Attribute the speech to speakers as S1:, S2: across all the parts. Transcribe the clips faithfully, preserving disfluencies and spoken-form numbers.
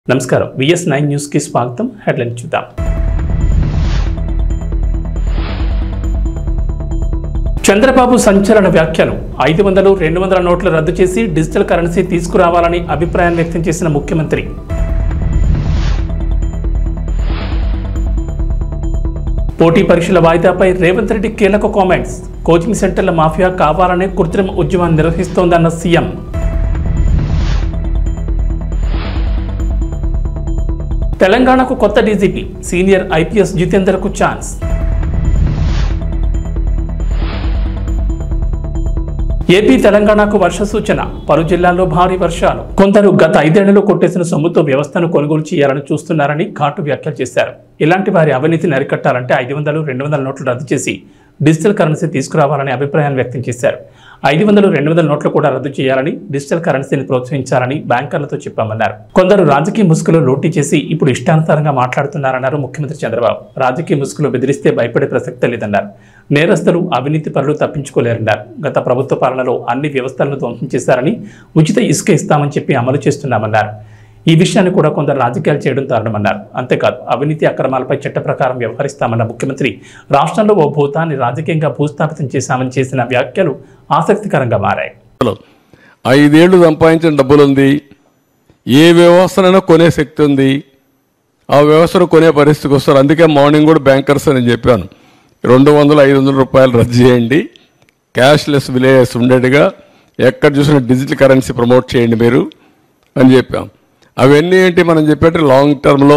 S1: నమస్కారం VS nine news కి స్వాగతం. హెడ్లైన్ చూద్దాం. చంద్రబాబు సంచలన వ్యాఖ్యలు. ఐదు వందలు రెండు వందల నోట్లు రద్దు చేసి డిజిటల్ కరెన్సీ తీసుకురావాలని అభిప్రాయం వ్యక్తం చేసిన ముఖ్యమంత్రి. పోటీ పరీక్షల వాయిదాపై రేవంత్ రెడ్డి కీలక కామెంట్స్. కోచింగ్ సెంటర్ల మాఫియా కావాలనే కృత్రిమ ఉద్యమం నిర్వహిస్తోందన్న సీఎం. తెలంగాణకు కొత్త డీజీపీ సీనియర్ ఐపీఎస్ జితేందర్కు ఛాన్స్. ఏపీ తెలంగాణకు వర్ష సూచన. పలు జిల్లాల్లో భారీ వర్షాలు. కొందరు గత ఐదేళ్లలో కొట్టేసిన సొమ్ముతో వ్యవస్థను కొనుగోలు చేయాలని చూస్తున్నారని ఘాటు వ్యాఖ్యలు చేశారు. ఇలాంటి వారి అవినీతిని అరికట్టాలంటే ఐదు వందలు రెండు వందల నోట్లు రద్దు చేసి డిజిటల్ కరెన్సీ తీసుకురావాలని అభిప్రాయాన్ని వ్యక్తం చేశారు. ఐదు వందలు రెండు వందల నోట్లు కూడా రద్దు చేయాలని, డిజిటల్ కరెన్సీని ప్రోత్సహించాలని బ్యాంకర్లతో చెప్పామన్నారు. కొందరు రాజకీయ ముసుగులో లూటీ చేసి ఇప్పుడు ఇష్టానుసారంగా మాట్లాడుతున్నారన్నారు ముఖ్యమంత్రి చంద్రబాబు. రాజకీయ ముసుగులో బెదిరిస్తే భయపడే ప్రసక్తే లేదన్నారు. నేరస్తులు, అవినీతి పరులు తప్పించుకోలేరన్నారు. గత ప్రభుత్వ పాలనలో అన్ని వ్యవస్థలను ధ్వంసం చేశారని, ఉచిత ఇసుక ఇస్తామని చెప్పి అమలు చేస్తున్నామన్నారు. ఈ విషయాన్ని కూడా కొందరు రాజకీయాలు చేయడం దారుణమన్నారు. అంతేకాదు అవినీతి అక్రమాలపై చట్ట ప్రకారం వ్యవహరిస్తామన్న ముఖ్యమంత్రి రాష్ట్రంలో ఓ భూతాన్ని రాజకీయంగా భూస్థాపితం చేశామని చేసిన వ్యాఖ్యలు ఆసక్తికరంగా మారాయి.
S2: ఐదేళ్లు సంపాదించిన డబ్బులు ఉంది, ఏ వ్యవస్థనైనా కొనే శక్తి ఉంది, ఆ వ్యవస్థను కొనే పరిస్థితికి వస్తారు. అందుకే మార్నింగ్ కూడా బ్యాంకర్స్ అని చెప్పాను, రెండు వందలు ఐదు వందల రూపాయలు రద్దు చేయండి, క్యాష్లెస్ విలేజెస్ ఉండేట్టుగా ఎక్కడ చూసినా డిజిటల్ కరెన్సీ ప్రమోట్ చేయండి మీరు అని చెప్పాం. అవన్నీ ఏంటి మనం చెప్పేట లాంగ్ టర్మ్లో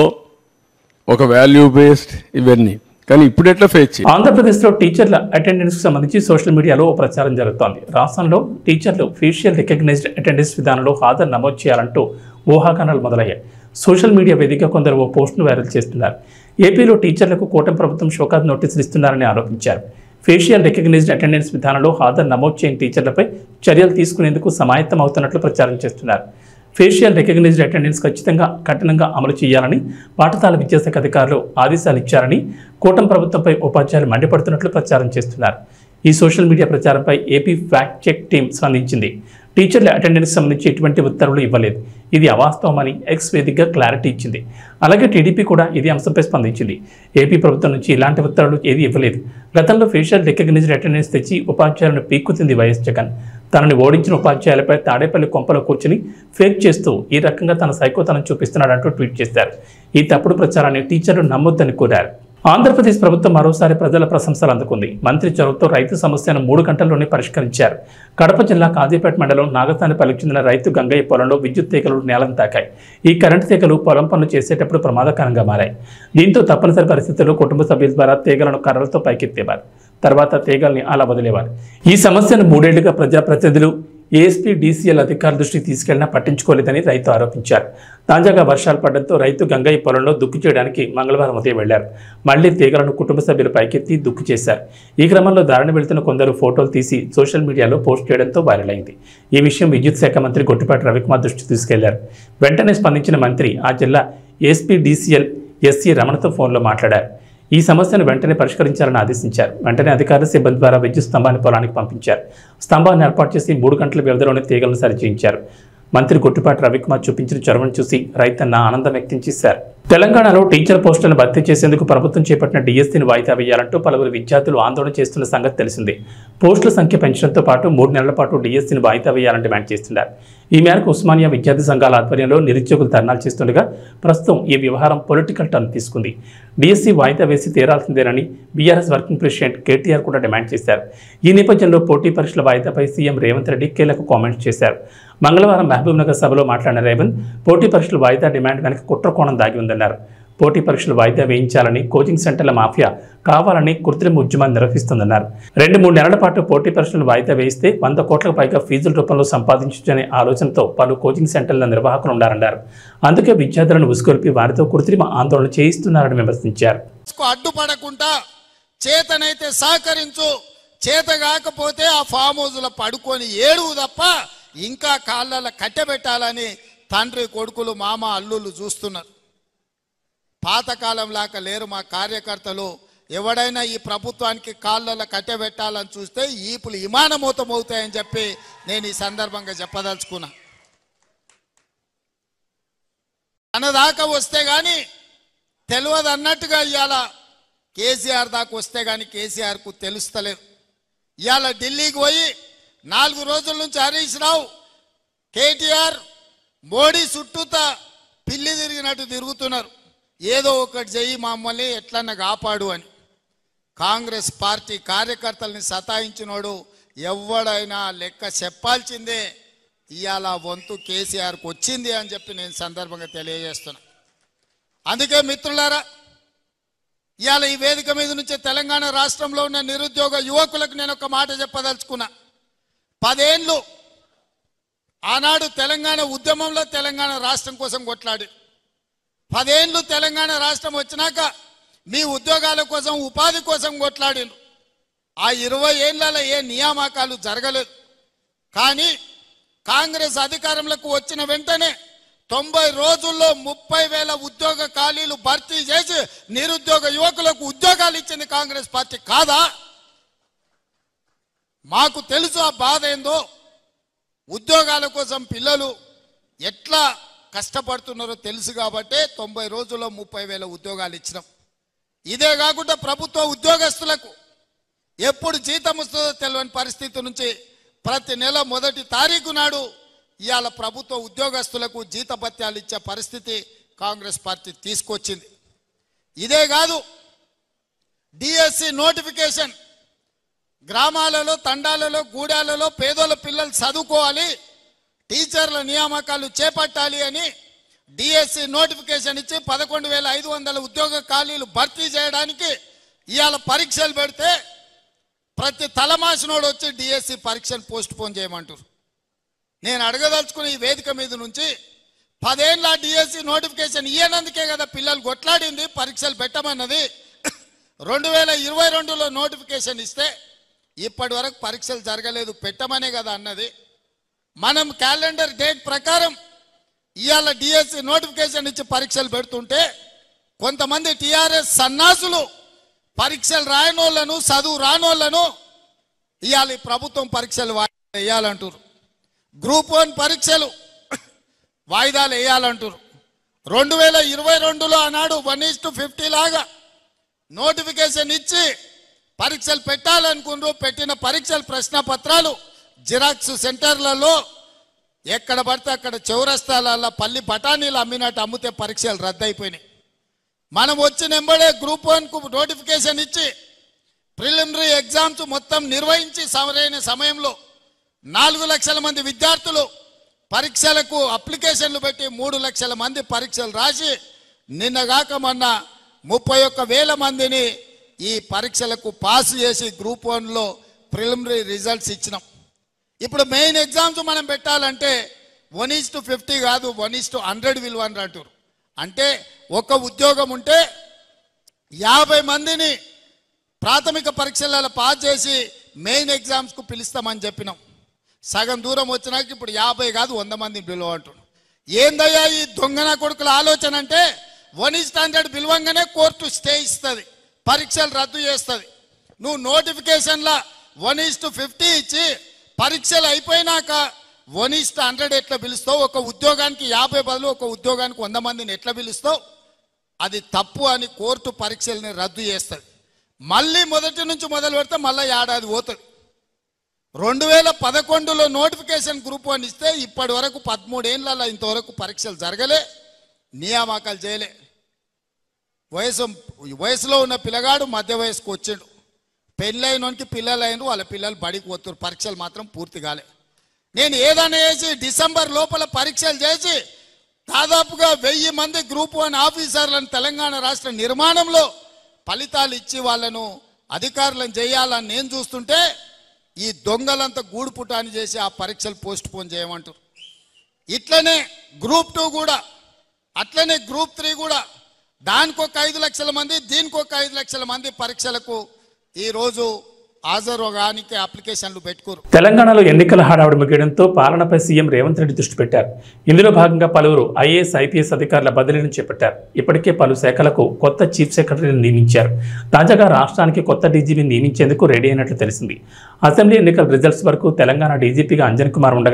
S2: ఒక వాల్యూ బేస్డ్ ఇవన్నీ. కానీ ఇప్పుడు ఎట్లా ఫేస్ చేయాలి?
S1: ఆంధ్రప్రదేశ్లో టీచర్ల అటెండెన్స్కి సంబంధించి సోషల్ మీడియాలో ప్రచారం జరుగుతోంది. రాష్ట్రంలో టీచర్లు ఫేషియల్ రికగ్నైజ్డ్ అటెండెన్స్ విధానంలో హాజరు నమోదు చేయాలంటూ ఊహాగానాలు మొదలయ్యాయి. సోషల్ మీడియా వేదికగా కొందరు ఓ పోస్టును వైరల్ చేస్తున్నారు. ఏపీలో టీచర్లకు కూటమి ప్రభుత్వం షోకాజ్ నోటీసులు ఇస్తున్నారని ఆరోపించారు. ఫేషియల్ రికగ్నైజ్డ్ అటెండెన్స్ విధానంలో హాజరు నమోదు చేయని టీచర్లపై చర్యలు తీసుకునేందుకు సమాయత్తం అవుతున్నట్లు ప్రచారం చేస్తున్నారు. ఫేషియల్ రికగ్నైజ్డ్ అటెండెన్స్ ఖచ్చితంగా కఠినంగా అమలు చేయాలని పాఠశాల విద్యాశాఖ అధికారులు ఆదేశాలు ఇచ్చారని కూటమి ప్రభుత్వంపై ఉపాధ్యాయులు మండిపడుతున్నట్లు ప్రచారం చేస్తున్నారు. ఈ సోషల్ మీడియా ప్రచారంపై ఏపీ ఫ్యాక్ట్ చెక్ టీం స్పందించింది. టీచర్ల అటెండెన్స్ సంబంధించి ఎటువంటి ఉత్తర్వులు ఇవ్వలేదు, ఇది అవాస్తవమని ఎక్స్ వేదికగా క్లారిటీ ఇచ్చింది. అలాగే టీడీపీ కూడా ఇదే అంశంపై స్పందించింది. ఏపీ ప్రభుత్వం నుంచి ఇలాంటి ఉత్తర్వులు ఏది ఇవ్వలేదు. గతంలో ఫేషియల్ రికగ్నైజ్డ్ అటెండెన్స్ తెచ్చి ఉపాధ్యాయులను పీక్కుతుంది వైఎస్ జగన్. తనని ఓడించిన ఉపాధ్యాయులపై తాడేపల్లి కొంపలో కూర్చుని ఫేక్ చేస్తూ ఈ రకంగా తన సైకోతనం చూపిస్తున్నాడంటూ ట్వీట్ చేశారు. ఈ తప్పుడు ప్రచారాన్ని టీచర్లు నమ్మొద్దని కోరారు. ఆంధ్రప్రదేశ్ ప్రభుత్వం మరోసారి ప్రజల ప్రశంసలు అందుకుంది. మంత్రి చొరవతో రైతు సమస్యను మూడు గంటల్లోనే పరిష్కరించారు. కడప జిల్లా కాజీపేట మండలం నాగతానిపల్లికి చెందిన రైతు గంగయ్య పొలంలో విద్యుత్ తీగలు నేలను తాకాయి. ఈ కరెంటు తీగలు పొలం పనులు చేసేటప్పుడు ప్రమాదకరంగా మారాయి. దీంతో తప్పనిసరి పరిస్థితుల్లో కుటుంబ సభ్యుల ద్వారా తీగలను కర్రలతో పైకెత్తేవారు. తర్వాత తీగల్ని అలా వదిలేవారు. ఈ సమస్యను మూడేళ్లుగా ప్రజాప్రతినిధులు, ఏఎస్పీ, డీసీఎల్ అధికారుల దృష్టికి తీసుకెళ్లినా పట్టించుకోలేదని రైతు ఆరోపించారు. తాజాగా వర్షాలు పడడంతో రైతు గంగయ్య పొలంలో దుక్కు చేయడానికి మంగళవారం ఉదయం వెళ్లారు. మళ్లీ తీగలను కుటుంబ సభ్యులు పైకెత్తి దుక్కు చేశారు. ఈ క్రమంలో దారిని వెళుతున్న కొందరు ఫోటోలు తీసి సోషల్ మీడియాలో పోస్ట్ చేయడంతో వైరల్ అయింది. ఈ విషయం విద్యుత్ శాఖ మంత్రి గొట్టిపాటి రవికుమార్ దృష్టికి తీసుకెళ్లారు. వెంటనే స్పందించిన మంత్రి ఆ జిల్లా ఏఎస్పీ, డీసీఎల్ ఎస్సీ రమణతో ఫోన్లో మాట్లాడారు. ఈ సమస్యను వెంటనే పరిష్కరించాలని ఆదేశించారు. వెంటనే అధికారుల సిబ్బంది ద్వారా విద్యుత్ స్తంభాన్ని పొలానికి పంపించారు. స్తంభాన్ని ఏర్పాటు చేసి మూడు గంటల వ్యవధిలోనే తీగలను సరిచేయించారు. మంత్రి గొట్టిపాటి రవికుమార్ చూపించిన చొరవను చూసి రైతన్న ఆనందం వ్యక్తం చేశారు. తెలంగాణలో టీచర్ పోస్టులను భర్తీ చేసేందుకు ప్రభుత్వం చేపట్టిన డిఎస్సీని వాయిదా వేయాలంటూ పలువురు విద్యార్థులు ఆందోళన చేస్తున్న సంగతి తెలిసిందే. పోస్టుల సంఖ్య పెంచడంతో పాటు మూడు నెలల పాటు డిఎస్సీని వాయిదా వేయాలని డిమాండ్ చేస్తున్నారు. ఈ మేరకు ఉస్మానియా విద్యార్థి సంఘాల ఆధ్వర్యంలో నిరుద్యోగులు ధర్నాలు చేస్తుండగా ప్రస్తుతం ఈ వ్యవహారం పొలిటికల్ టర్న్ తీసుకుంది. డిఎస్సీ వాయిదా వేసి తీరాల్సిందేనని బీఆర్ఎస్ వర్కింగ్ ప్రెసిడెంట్ కేటీఆర్ కూడా డిమాండ్ చేశారు. ఈ నేపథ్యంలో పోటీ పరీక్షల వాయిదాపై సీఎం రేవంత్ రెడ్డి కీలక కామెంట్స్ చేశారు. మంగళవారం మహబూబ్ నగర్ సభలో మాట్లాడిన రేవంత్ పోటీ పరీక్షల వాయిదా డిమాండ్ వెనక కుట్ర కోణం దాగి ఉందన్నారు. పోటీ పరీక్షలు వాయిదా వేయించాలని, కోచింగ్ సెంటర్ల మాఫియా కావాలని కృత్రిమ ఉద్యమాన్ని నిర్వహిస్తుందన్నారు. రెండు మూడు నెలల పాటు పోటీ పరీక్షలు వాయిదా వేయిస్తే వంద కోట్లకు పైగా ఫీజుల రూపంలో సంపాదించనే ఆలోచనతో పలు కోచింగ్ సెంటర్ల నిర్వాహకులు ఉన్నారన్నారు. అందుకే విద్యార్థులను ఉసుకొల్పి వారితో కృత్రిమ ఆందోళన చేయిస్తున్నారని విమర్శించారు.
S3: అడ్డుపడకుండా చేతనైతే సహకరించు, చేత కాకపోతే ఆ ఫామ్ హౌస్లో పడుకొని ఏడువు తప్ప ఇంకా కాళ్ళ కట్టెబెట్టాలని తండ్రి, కొడుకులు, మామ, అల్లుళ్ళు చూస్తున్నారు. పాతకాలం లాగా లేరు మా కార్యకర్తలు. ఎవడైనా ఈ ప్రభుత్వానికి కాళ్ళలో కట్టెబెట్టాలని చూస్తే ఈపులు విమానమూతం అవుతాయని చెప్పి నేను ఈ సందర్భంగా చెప్పదలుచుకున్నా. తన దాకా వస్తే కానీ తెలియదు అన్నట్టుగా ఇవాళ కేసీఆర్ దాకా వస్తే కానీ కేసీఆర్కు తెలుస్తలేదు. ఇవాళ ఢిల్లీకి పోయి నాలుగు రోజుల నుంచి హరీష్ రావు కేటీఆర్ మోడీ చుట్టూతా పిల్లి తిరిగినట్టు తిరుగుతున్నారు. ఏదో ఒకటి చెయ్యి మమ్మల్ని ఎట్లన్నా కాపాడు అని. కాంగ్రెస్ పార్టీ కార్యకర్తల్ని సతాయించినోడు ఎవడైనా లెక్క చెప్పాల్సిందే. ఇవాళ వంతు కేసీఆర్కి వచ్చింది అని చెప్పి నేను సందర్భంగా తెలియజేస్తున్నా. అందుకే మిత్రులారా, ఇవాళ ఈ వేదిక మీద నుంచి తెలంగాణ రాష్ట్రంలో ఉన్న నిరుద్యోగ యువకులకు నేను ఒక మాట చెప్పదలుచుకున్నా. పదేళ్ళు ఆనాడు తెలంగాణ ఉద్యమంలో తెలంగాణ రాష్ట్రం కోసం కొట్లాడి, పదేళ్ళు తెలంగాణ రాష్ట్రం వచ్చినాక మీ ఉద్యోగాల కోసం ఉపాధి కోసం కొట్లాడిండు. ఆ ఇరవై ఏళ్ళలో ఏ నియామకాలు జరగలేదు. కానీ కాంగ్రెస్ అధికారంలోకి వచ్చిన వెంటనే తొంభై రోజుల్లో ముప్పై వేల ఉద్యోగ ఖాళీలు భర్తీ చేసి నిరుద్యోగ యువకులకు ఉద్యోగాలు ఇచ్చింది కాంగ్రెస్ పార్టీ కాదా? మాకు తెలుసు ఆ బాధ ఏందో. ఉద్యోగాల కోసం పిల్లలు ఎట్లా కష్టపడుతున్నారో తెలుసు కాబట్టి తొంభై రోజుల్లో ముప్పై వేల ఉద్యోగాలు ఇచ్చినాం. ఇదే కాకుండా ప్రభుత్వ ఉద్యోగస్తులకు ఎప్పుడు జీతం వస్తుందో తెలియని పరిస్థితి నుంచి ప్రతి నెల మొదటి తారీఖు నాడు ఇవాళ ప్రభుత్వ ఉద్యోగస్తులకు జీతభత్యాలు ఇచ్చే పరిస్థితి కాంగ్రెస్ పార్టీ తీసుకొచ్చింది. ఇదే కాదు, డిఎస్సి నోటిఫికేషన్ గ్రామాలలో తండాలలో గూడాలలో పేదోళ్ళ పిల్లలు చదువుకోవాలి, టీచర్ల నియామకాలు చేపట్టాలి అని డిఎస్సి నోటిఫికేషన్ ఇచ్చి పదకొండు వేల ఐదు వందల ఉద్యోగ ఖాళీలు భర్తీ చేయడానికి ఇవాళ పరీక్షలు పెడితే ప్రతి తలమాసినోడు వచ్చి డిఎస్సి పరీక్షలు పోస్ట్ పోన్ చేయమంటారు. నేను అడగదలుచుకుని ఈ వేదిక మీద నుంచి పదేళ్ళ డిఎస్సి నోటిఫికేషన్ ఇయ్యనందుకే కదా పిల్లలు కొట్లాడింది, పరీక్షలు పెట్టమన్నది. రెండు వేల ఇరవై రెండులో నోటిఫికేషన్ ఇస్తే ఇప్పటి వరకు పరీక్షలు జరగలేదు, పెట్టమనే కదా అన్నది. మనం క్యాలెండర్ డేట్ ప్రకారం ఇవాళ డిఎస్సి నోటిఫికేషన్ ఇచ్చి పరీక్షలు పెడుతుంటే కొంతమంది టీఆర్ఎస్ సన్నాసులు పరీక్షలు రాయనోళ్లను చదువు రానోళ్లను ఇవాళ ప్రభుత్వం పరీక్షలు వేయాలంటారు. గ్రూప్ వన్ పరీక్షలు వాయిదాలు వేయాలంటారు. రెండు వేల ఇరవై రెండులో ఆనాడు వన్ ఈస్ టు ఫిఫ్టీ లాగా నోటిఫికేషన్ ఇచ్చి పరీక్షలు పెట్టాలనుకున్నారు. పెట్టిన పరీక్షల ప్రశ్న పత్రాలు జిరాక్స్ సెంటర్లలో ఎక్కడ పడితే అక్కడ చౌరస్తాలలో పల్లి బఠానీలు అమ్మినట్టు అమ్మితే పరీక్షలు రద్దయిపోయినాయి. మనం వచ్చిన ఎంబడే గ్రూప్ వన్కు నోటిఫికేషన్ ఇచ్చి ప్రిలిమినరీ ఎగ్జామ్స్ మొత్తం నిర్వహించి సరైన సమయంలో నాలుగు లక్షల మంది విద్యార్థులు పరీక్షలకు అప్లికేషన్లు పెట్టి మూడు లక్షల మంది పరీక్షలు రాసి నిన్నగాక మొన్న ముప్పై ఒక్క వేల మందిని ఈ పరీక్షలకు పాస్ చేసి గ్రూప్ వన్లో ప్రిలిమినరీ రిజల్ట్స్ ఇచ్చినాం. ఇప్పుడు మెయిన్ ఎగ్జామ్స్ మనం పెట్టాలంటే వన్ ఈజ్ టు ఫిఫ్టీ కాదు, వన్ ఈజ్ టు హండ్రెడ్ విలువని అంటారు. అంటే ఒక ఉద్యోగం ఉంటే యాభై మందిని ప్రాథమిక పరీక్షలలో పాస్ చేసి మెయిన్ ఎగ్జామ్స్కు పిలుస్తామని చెప్పినాం. సగం దూరం వచ్చినాక ఇప్పుడు యాభై కాదు వంద మంది పిలువ అంటున్నాం. ఏందయ్యా ఈ దొంగన కొడుకుల ఆలోచన అంటే వన్ ఈజ్ హండ్రెడ్ పిలువంగానే కోర్టు స్టే ఇస్తుంది, పరీక్షలు రద్దు చేస్తుంది. నువ్వు నోటిఫికేషన్లా వన్ ఈజ్ టు ఫిఫ్టీ ఇచ్చి పరీక్షలు అయిపోయినాక వన్ ఈజ్ టు హండ్రెడ్ ఎట్లా పిలుస్తావు? ఒక ఉద్యోగానికి యాభై బదులు ఒక ఉద్యోగానికి వంద మందిని ఎట్లా పిలుస్తావు? అది తప్పు అని కోర్టు పరీక్షల్ని రద్దు చేస్తుంది. మళ్ళీ మొదటి నుంచి మొదలు పెడితే మళ్ళీ ఏడాది పోతుంది. రెండు వేల పదకొండులో నోటిఫికేషన్ గ్రూప్ వన్ ఇస్తే ఇప్పటి వరకు పదమూడేళ్ళలో ఇంతవరకు పరీక్షలు జరగలే, నియామకాలు చేయలే. వయసు వయసులో ఉన్న పిల్లగాడు మధ్య వయసుకు వచ్చిండు, పెళ్ళైనోనికి పిల్లలు అయిన వాళ్ళ పిల్లలు బడికి పోతున్నారు, పరీక్షలు మాత్రం పూర్తి కాలే. నేను ఏదైనా చేసి డిసెంబర్ లోపల పరీక్షలు చేసి దాదాపుగా వెయ్యి మంది గ్రూప్ వన్ ఆఫీసర్లను తెలంగాణ రాష్ట్ర నిర్మాణంలో ఫలితాలు ఇచ్చి వాళ్ళను అధికారులను చేయాలని నేను చూస్తుంటే ఈ దొంగలంతా గూడు పుటాని చేసి ఆ పరీక్షలు పోస్ట్ పోన్ చేయమంటారు. ఇట్లనే గ్రూప్ టూ కూడా, అట్లనే గ్రూప్ త్రీ కూడా దానికి ఒక ఐదు లక్షల మంది దీనికి ఒక ఐదు లక్షల మంది పరీక్షలకు ఈరోజు హాజరుగానికి అప్లికేషన్లు పెట్టుకోరు.
S1: తెలంగాణలో ఎన్నికల హడావుడి ముగియడంతో పాలనపై సీఎం రేవంత్ రెడ్డి దృష్టి పెట్టారు. ఇందులో భాగంగా పలువురు ఐఏఎస్ ఐపీఎస్ అధికారుల బదిలీని చేపట్టారు. ఇప్పటికే పలు శాఖలకు కొత్త చీఫ్ సెక్రటరీని నియమించారు. తాజాగా రాష్ట్రానికి కొత్త డీజీపీని నియమించేందుకు రెడీ అయినట్లు తెలిసింది. అసెంబ్లీ ఎన్నికల రిజల్ట్స్ వరకు తెలంగాణ డీజీపీగా అంజన్ కుమార్ ఉండగా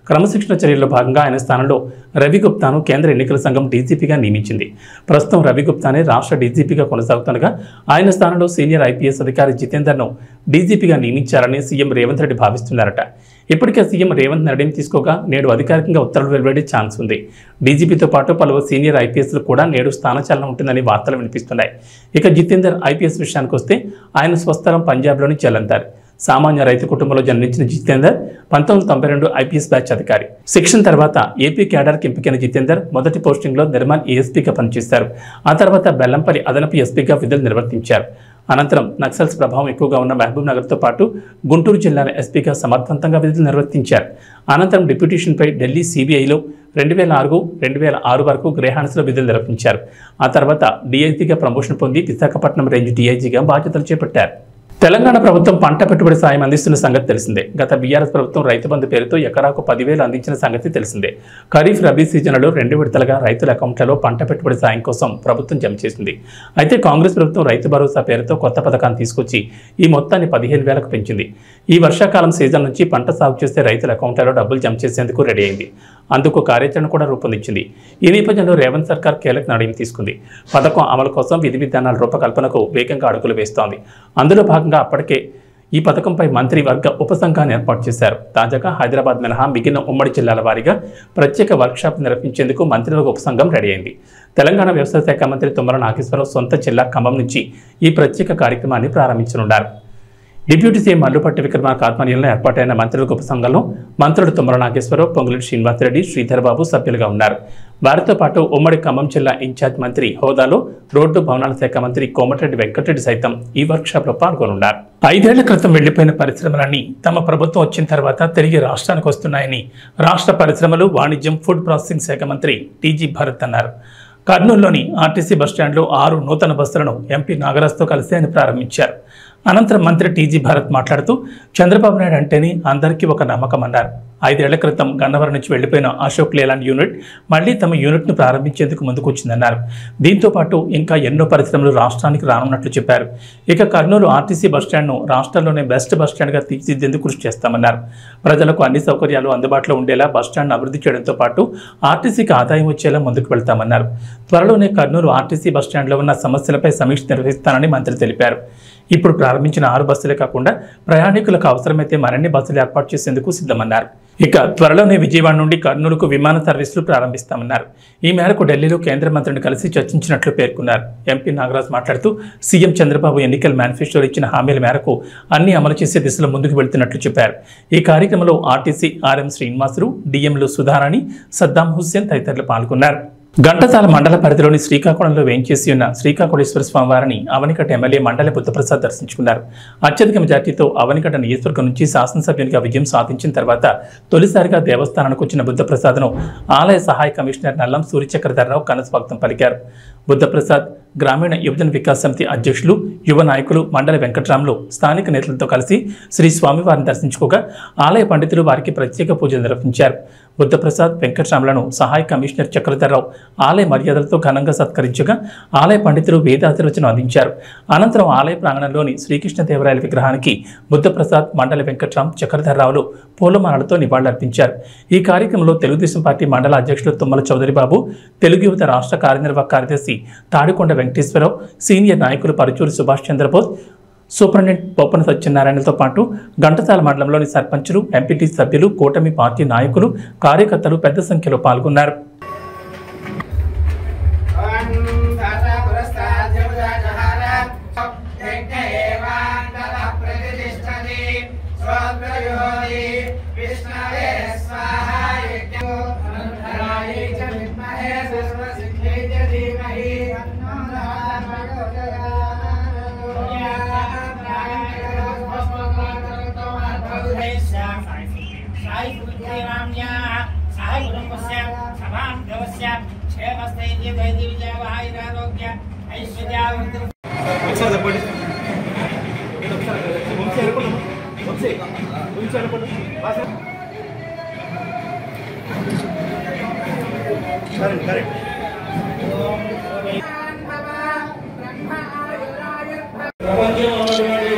S1: క్రమశిక్షణ చర్యల్లో భాగంగా ఆయన స్థానంలో రవి గుప్తాను కేంద్ర ఎన్నికల సంఘం డీజీపీగా నియమించింది. ప్రస్తుతం రవి గుప్తానే రాష్ట్ర డీజీపీగా కొనసాగుతుండగా ఆయన స్థానంలో సీనియర్ ఐపీఎస్ అధికారి జితేందర్ను డీజీపీగా నియమించారని సీఎం రేవంత్ రెడ్డి భావిస్తున్నారట. ఇప్పటికే సీఎం రేవంత్ నిర్ణయం తీసుకోగా నేడు అధికారికంగా ఉత్తర్వులు వెలువడే ఛాన్స్ ఉంది. డీజీపీతో పాటు పలువురు సీనియర్ ఐపీఎస్లు కూడా నేడు స్థానచలనం ఉంటుందని వార్తలు వినిపిస్తున్నాయి. ఇక జితేందర్ ఐపీఎస్ విషయానికి వస్తే ఆయన స్వస్థలం పంజాబ్లోని జలంధర్. సామాన్య రైతు కుటుంబంలో జన్మించిన జితేందర్ పంతొమ్మిది వందల తొంభై రెండు ఐపీఎస్ బ్యాచ్ అధికారి. శిక్షణ తర్వాత ఏపీ క్యాడర్కి ఎంపికైన జితేందర్ మొదటి పోస్టింగ్లో నిర్మల్ ఏఎస్పీగా పనిచేశారు. ఆ తర్వాత బెల్లంపల్లి అదనపు ఎస్పీగా విధులు నిర్వర్తించారు. అనంతరం నక్సల్స్ ప్రభావం ఎక్కువగా ఉన్న మహబూబ్ నగర్తో పాటు గుంటూరు జిల్లాల ఎస్పీగా సమర్థవంతంగా విధులు నిర్వర్తించారు. అనంతరం డిప్యూటేషన్పై ఢిల్లీ సిబిఐలో రెండు వేల ఆరు రెండు వేల ఆరు వరకు గ్రేహాన్స్లో విధులు నిర్వహించారు. ఆ తర్వాత డీఐజీగా ప్రమోషన్ పొంది విశాఖపట్నం రేంజ్ డీఐజీగా బాధ్యతలు చేపట్టారు. తెలంగాణ ప్రభుత్వం పంట పెట్టుబడి సాయం అందిస్తున్న సంగతి తెలిసిందే. గత బీఆర్ఎస్ ప్రభుత్వం రైతు బంధు పేరుతో ఎకరాకు పదివేలు అందించిన సంగతి తెలిసిందే. ఖరీఫ్ రబీ సీజన్లలో రెండు విడతలుగా రైతుల అకౌంట్లలో పంట పెట్టుబడి సాయం కోసం ప్రభుత్వం జమ చేసింది. అయితే కాంగ్రెస్ ప్రభుత్వం రైతు భరోసా పేరుతో కొత్త పథకాన్ని తీసుకొచ్చి ఈ మొత్తాన్ని పదిహేను వేలకు పెంచింది. ఈ వర్షాకాలం సీజన్ నుంచి పంట సాగు చేస్తే రైతుల అకౌంట్లలో డబ్బులు జమ చేసేందుకు రెడీ అయింది. అందుకు కార్యాచరణ కూడా రూపొందించింది. ఈ నేపథ్యంలో రేవంత్ సర్కార్ కీలక నిర్ణయం తీసుకుంది. పథకం అమలు కోసం విధి విధానాల రూపకల్పనకు వేగంగా అడుగులు వేస్తోంది. అందులో భాగంగా అప్పటికే ఈ పథకంపై మంత్రివర్గ ఉపసంఘాన్ని ఏర్పాటు చేశారు. తాజాగా హైదరాబాద్ మినహా మిగిలిన ఉమ్మడి జిల్లాల వారీగా ప్రత్యేక వర్క్షాప్ నిర్వహించేందుకు మంత్రివర్గ ఉపసంఘం రెడీ అయింది. తెలంగాణ వ్యవసాయ శాఖ మంత్రి తుమ్మల నాగేశ్వరరావు సొంత జిల్లా ఖమ్మం నుంచి ఈ ప్రత్యేక కార్యక్రమాన్ని ప్రారంభించనున్నారు. డిప్యూటీ సీఎం మల్లుపట్టి విక్రమార్క ఆధ్వర్యంలో ఏర్పాటైన మంత్రుల ఉపసంఘంలో మంత్రులు తుమ్మల నాగేశ్వరరావు, పొంగులేటి శ్రీనివాసరెడ్డి, శ్రీధర్ బాబు సభ్యులుగా ఉన్నారు. వారితో పాటు ఉమ్మడి ఖమ్మం జిల్లా ఇన్ఛార్జ్ మంత్రి హోదాలో రోడ్డు భవనాల శాఖ మంత్రి కోమటిరెడ్డి వెంకటరెడ్డి సైతం ఈ వర్క్షాప్లో పాల్గొనున్నారు. ఐదేళ్ల క్రితం వెళ్లిపోయిన పరిశ్రమలన్నీ తమ ప్రభుత్వం వచ్చిన తర్వాత తిరిగి రాష్ట్రానికి వస్తున్నాయని రాష్ట్ర పరిశ్రమలు, వాణిజ్యం, ఫుడ్ ప్రాసెసింగ్ శాఖ మంత్రి టీజీ భరత్ అన్నారు. కర్నూలులోని ఆర్టీసీ బస్టాండ్లో ఆరు నూతన బస్సులను ఎంపీ నాగరాజ్తో కలిసి ఆయన ప్రారంభించారు. అనంతరం మంత్రి టీజీ భరత్ మాట్లాడుతూ చంద్రబాబు నాయుడు అంటేనే అందరికీ ఒక నమ్మకం అన్నారు. ఐదేళ్ల క్రితం గన్నవరం నుంచి వెళ్లిపోయిన అశోక్ లేలాండ్ యూనిట్ మళ్లీ తమ యూనిట్ను ప్రారంభించేందుకు ముందుకొచ్చిందన్నారు. దీంతో పాటు ఇంకా ఎన్నో పరిశ్రమలు రాష్ట్రానికి రానున్నట్లు చెప్పారు. ఇక కర్నూలు ఆర్టీసీ బస్టాండ్ను రాష్ట్రంలోనే బెస్ట్ బస్టాండ్గా తీర్చిదిద్దేందుకు కృషి చేస్తామన్నారు. ప్రజలకు అన్ని సౌకర్యాలు అందుబాటులో ఉండేలా బస్టాండ్ను అభివృద్ధి చేయడంతో పాటు ఆర్టీసీకి ఆదాయం వచ్చేలా ముందుకు వెళ్తామన్నారు. త్వరలోనే కర్నూలు ఆర్టీసీ బస్టాండ్లో ఉన్న సమస్యలపై సమీక్ష నిర్వహిస్తానని మంత్రి తెలిపారు. ఇప్పుడు ప్రారంభించిన ఆరు బస్సులే కాకుండా ప్రయాణికులకు అవసరమైతే మరిన్ని బస్సులు ఏర్పాటు చేసేందుకు సిద్ధమన్నారు. ఇక త్వరలోనే విజయవాడ నుండి కర్నూలుకు విమాన సర్వీసులు ప్రారంభిస్తామన్నారు. ఈ మేరకు ఢిల్లీలో కేంద్ర మంత్రిని కలిసి చర్చించినట్లు పేర్కొన్నారు. ఎంపీ నాగరాజ్ మాట్లాడుతూ సీఎం చంద్రబాబు ఎన్నికల మేనిఫెస్టోలో ఇచ్చిన హామీల మేరకు అన్ని అమలు చేసే దిశలో ముందుకు వెళ్తున్నట్లు చెప్పారు. ఈ కార్యక్రమంలో ఆర్టీసీ ఆర్ఎం శ్రీనివాసులు, డిఎంలు సుధారాణి, సద్దాం హుస్సేన్ తదితరులు పాల్గొన్నారు. ఘంటసాల మండల పరిధిలోని శ్రీకాకుళంలో వేంచేసి ఉన్న శ్రీకాకుళేశ్వర స్వామివారిని అవనికట ఎమ్మెల్యే మండలి బుద్ధప్రసాద్ దర్శించుకున్నారు. అత్యధిక మెజార్టీతో అవనికట నియోజకవర్గం నుంచి శాసనసభ్యునిగా విజయం సాధించిన తర్వాత తొలిసారిగా దేవస్థానానికి వచ్చిన బుద్ధప్రసాద్ను ఆలయ సహాయ కమిషనర్ నల్లం సూర్యచక్రధర్రావు ఘనస్వాగతం పలికారు. బుద్ధప్రసాద్ గ్రామీణ యువజన వికాస్ సమితి అధ్యక్షులు, యువ నాయకులు మండలి వెంకట్రాములు స్థానిక నేతలతో కలిసి శ్రీ స్వామివారిని దర్శించుకోగా ఆలయ పండితులు వారికి ప్రత్యేక పూజలు నిర్వహించారు. బుద్ధప్రసాద్, వెంకట్రాములను సహాయ కమిషనర్ చక్రధర్రావు ఆలయ మర్యాదలతో ఘనంగా సత్కరించగా ఆలయ పండితులు వేదాశీర్వచనం అందించారు. అనంతరం ఆలయ ప్రాంగణంలోని శ్రీకృష్ణదేవరాయల విగ్రహానికి బుద్ధప్రసాద్, మండలి వెంకట్రామ్, చక్రధర్రావులు పూలమాలతో నివాళులర్పించారు. ఈ కార్యక్రమంలో తెలుగుదేశం పార్టీ మండల అధ్యక్షులు తుమ్మల చౌదరి బాబు, తెలుగు యువత రాష్ట్ర కార్యనిర్వాహక కార్యదర్శి తాడికొండ వెంకటేశ్వరరావు, సీనియర్ నాయకులు పరుచూరి సుభాష్ చంద్రబోస్, సూపరింటెండెంట్ బొప్పన సత్యనారాయణతో పాటు ఘంటసాల మండలంలోని సర్పంచులు, ఎంపీటీ సభ్యులు, కూటమి పార్టీ నాయకులు, కార్యకర్తలు పెద్ద సంఖ్యలో పాల్గొన్నారు.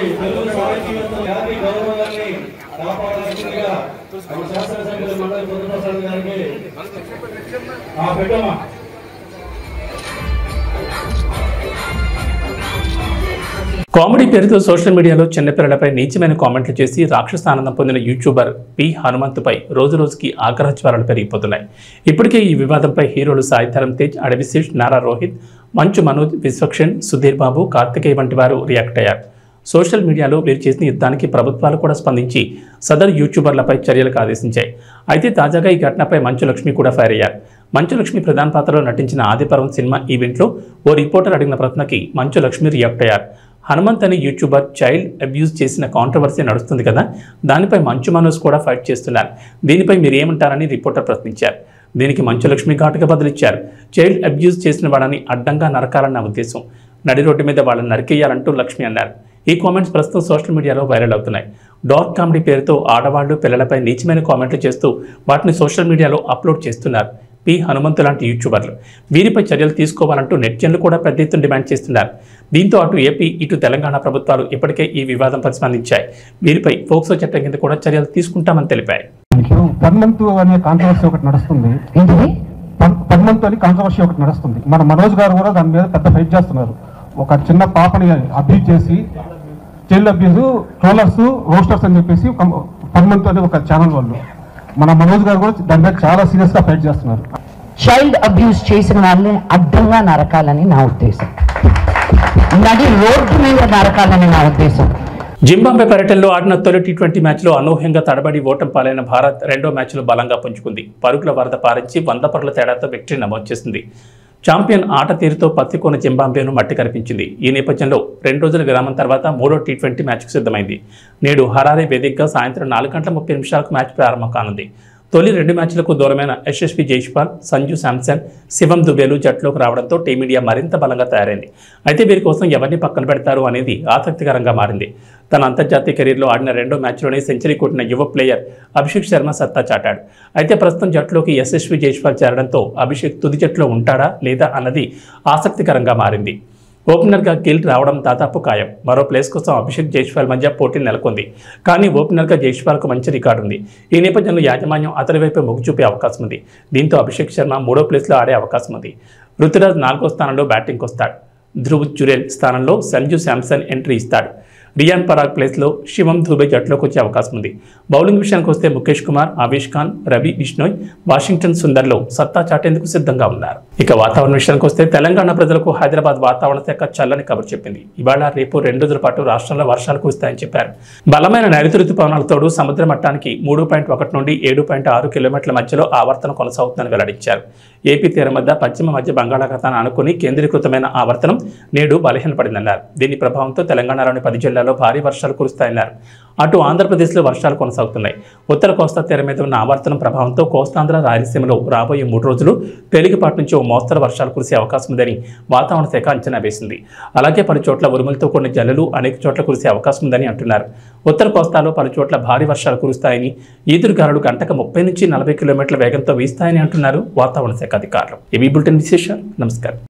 S4: శాసనసభ్యుల మండలి
S1: కామెడీ పేరుతో సోషల్ మీడియాలో చిన్నపిల్లలపై నీచమైన కామెంట్లు చేసి రాక్షస ఆనందం పొందిన యూట్యూబర్ పి హనుమంతుపై రోజు రోజుకి ఆగ్రహ జ్వాలలు పెరిగిపోతున్నాయి. ఇప్పటికే ఈ వివాదంపై హీరోలు సాయిధరం తేజ్, అడవిశేష్, నారా రోహిత్, మంచు మనోజ్, విశ్వక్షణ్, సుధీర్ బాబు, కార్తికేయ వంటి వారు రియాక్ట్ అయ్యారు. సోషల్ మీడియాలో వీరు చేసిన యుద్ధానికి ప్రభుత్వాలు కూడా స్పందించి సదరు యూట్యూబర్లపై చర్యలకు ఆదేశించాయి. అయితే తాజాగా ఈ ఘటనపై మంచు లక్ష్మి కూడా ఫైర్ అయ్యారు. మంచు లక్ష్మి ప్రధాన పాత్రలో నటించిన ఆదిపర్వం సినిమా ఈవెంట్లో ఓ రిపోర్టర్ అడిగిన ప్రశ్నకి మంచు లక్ష్మి రియాక్ట్ అయ్యారు. హనుమంత్ అనే యూట్యూబర్ చైల్డ్ అబ్యూజ్ చేసిన కాంట్రవర్సీ నడుస్తుంది కదా, దానిపై మంచు మనోజ్ కూడా ఫైట్ చేస్తున్నారు. దీనిపై మీరు ఏమంటారని రిపోర్టర్ ప్రశ్నించారు. దీనికి మంచు లక్ష్మి ఘాటుగా బదులిచ్చారు. చైల్డ్ అబ్యూజ్ చేసిన వాళ్ళని అడ్డంగా నరకాలన్న ఉద్దేశం, నడి రోడ్డు మీద వాళ్ళని నరికేయాలంటూ లక్ష్మి అన్నారు. ఈ కామెంట్స్ ప్రస్తుతం సోషల్ మీడియాలో వైరల్ అవుతున్నాయి. డార్క్ కామెడీ పేరుతో ఆడవాళ్లు పిల్లలపై నీచమైన కామెంట్లు చేస్తూ వాటిని సోషల్ మీడియాలో అప్లోడ్ చేస్తున్నారు పి హనుమంతు లాంటి యూట్యూబర్లు. వీరిపై చర్యలు తీసుకోవాలంటూ నెటిజన్లు కూడా పెద్ద ఎత్తున డిమాండ్ చేస్తున్నారు. దీంతో అటు ఏపీ ఇటు తెలంగాణ ప్రభుత్వాలు ఇప్పటికే ఈ వివాదంపై స్పందించాయి. వీరిపై ఫోక్సో చట్టం కింద కూడా చర్యలు తీసుకుంటామని తెలిపాయి.
S4: పద్మంతు అనే కాంట్రవర్సీ ఒకటి నడుస్తుంది పద్మంతు అని కాంట్రవర్సీ ఒకటి నడుస్తుంది మన మనోజ్ గారు కూడా దాని మీద పెద్ద ఫైట్ చేస్తున్నారు. ఒక చిన్న పాపని అబ్యూజ్ చేసి చైల్డ్ అబ్యూజ్ ట్రోలర్స్ రోస్టర్స్ అని చెప్పేసి పద్మంతు అనే ఒక ఛానల్ వాళ్ళు మన మనోజ్ గారు కూడా దాని మీద చాలా సీరియస్ గా ఫైట్ చేస్తున్నారు.
S5: చైల్డ్ అబ్యూజ్ చేసిన వాళ్ళని అడ్డంగా నరకాలని నా ఉద్దేశం, నది రోడ్డు మీద నరకాలని నా ఉద్దేశం.
S1: జింబాబ్వే పర్యటనలో ఆడిన తొలి టీ ట్వంటీ మ్యాచ్లో అనూహ్యంగా తడబడి ఓటమి పాలైన భారత్ రెండో మ్యాచ్లో బలంగా పుంజుకుంది. పరుగుల వరద పారించి వంద పరుల తేడాతో విక్టరీ నమోదు చేసింది. ఛాంపియన్ ఆట తీరుతో పత్తికోన జింబాబ్వేను మట్టి కనిపించింది. ఈ నేపథ్యంలో రెండు రోజుల విరామం తర్వాత మూడో టీ ట్వంటీ మ్యాచ్కు సిద్ధమైంది. నేడు హరారే వేదికగా సాయంత్రం నాలుగు గంటల ముప్పై నిమిషాలకు మ్యాచ్ ప్రారంభం కానుంది. తొలి రెండు మ్యాచ్లకు దూరమైన యశస్వి జైస్వాల్, సంజు శాంసన్, శివం దుబేలు జట్టులోకి రావడంతో టీమిండియా మరింత బలంగా తయారైంది. అయితే వీరి కోసం ఎవరిని పక్కన పెడతారు అనేది ఆసక్తికరంగా మారింది. తన అంతర్జాతీయ కెరీర్లో ఆడిన రెండో మ్యాచ్లోనే సెంచరీ కొట్టిన యువ ప్లేయర్ అభిషేక్ శర్మ సత్తా చాటాడు. అయితే ప్రస్తుతం జట్టులోకి యశస్వి జైస్వాల్ చేరడంతో అభిషేక్ తుది జట్టులో ఉంటాడా లేదా అన్నది ఆసక్తికరంగా మారింది. ఓపెనర్గా గిల్ రావడం దాదాపు ఖాయం. మరో ప్లేస్ కోసం అభిషేక్ జైస్వాల్ మధ్య పోటీ నెలకొంది. కానీ ఓపెనర్గా జైస్వాల్కు మంచి రికార్డు ఉంది. ఈ నేపథ్యంలో యాజమాన్యం అతని వైపు మొగ్గు చూపే అవకాశం ఉంది. దీంతో అభిషేక్ శర్మ మూడో ప్లేస్లో ఆడే అవకాశం ఉంది. రుతురాజ్ నాలుగో స్థానంలో బ్యాటింగ్కి వస్తాడు. ధ్రువ్ జురేల్ స్థానంలో సంజు శాంసన్ ఎంట్రీ ఇస్తాడు. రియాన్ పరాగ్ ప్లేస్లో శివం దుబే జట్టులోకి వచ్చే అవకాశం ఉంది. బౌలింగ్ విషయానికి వస్తే ముఖేష్ కుమార్, ఆవేష్ ఖాన్, రవి బిష్నోయ్, వాషింగ్టన్ సుందర్లో సత్తా చాటేందుకు సిద్ధంగా ఉన్నారు. ఇక వాతావరణ విషయానికి వస్తే తెలంగాణ ప్రజలకు హైదరాబాద్ వాతావరణ శాఖ చల్లని కబురు చెప్పింది. ఇవాళ రేపు రెండు రోజుల పాటు రాష్ట్రంలో వర్షాలు కురుస్తాయని చెప్పారు. బలమైన నైరుతి రుతుపవనాలతోడు సముద్ర మట్టానికి మూడు పాయింట్ ఒకటి నుండి ఏడు పాయింట్ ఆరు కిలోమీటర్ల మధ్యలో ఆవర్తనం కొనసాగుతుందని వెల్లడించారు. ఏపీ తీరం వద్ద పశ్చిమ మధ్య బంగాళాఖాతాన్ని ఆనుకుని కేంద్రీకృతమైన ఆవర్తనం నేడు బలహీనపడిందన్నారు. దీని ప్రభావంతో తెలంగాణలోని పది జిల్లాల్లో భారీ వర్షాలు కురుస్తాయన్నారు. అటు ఆంధ్రప్రదేశ్లో వర్షాలు కొనసాగుతున్నాయి. ఉత్తర కోస్తా తీరం మీద ఉన్న ఆవర్తనం ప్రభావంతో కోస్తాంధ్ర, రాయలసీమలో రాబోయే మూడు రోజులు తేలికపాటి నుంచి ఓ మోస్తరు వర్షాలు కురిసే అవకాశం ఉందని వాతావరణ శాఖ అంచనా వేసింది. అలాగే పలు చోట్ల ఉరుములతో కొన్ని జల్లులు అనేక చోట్ల కురిసే అవకాశం ఉందని అంటున్నారు. ఉత్తర కోస్తాలో పలు చోట్ల భారీ వర్షాలు కురుస్తాయని, ఈదురుగాలులు గంటకు ముప్పై నుంచి నలభై కిలోమీటర్ల వేగంతో వీస్తాయని అంటున్నారు వాతావరణ శాఖ అధికారులు. ఇవి బులెటిన్ విశేషాలు. నమస్కారం.